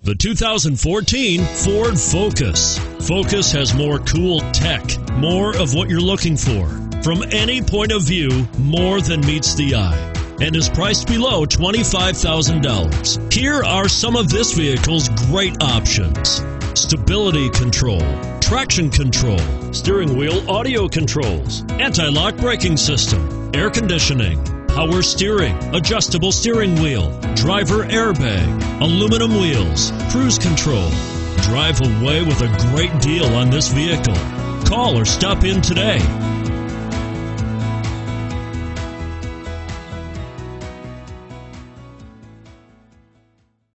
The 2014 Ford Focus. Focus has more cool tech, more of what you're looking for. From any point of view, more than meets the eye, and is priced below $25,000. Here are some of this vehicle's great options: stability control, traction control, steering wheel audio controls, anti-lock braking system, air conditioning, power steering, adjustable steering wheel, driver airbag, aluminum wheels, cruise control. Drive away with a great deal on this vehicle. Call or stop in today.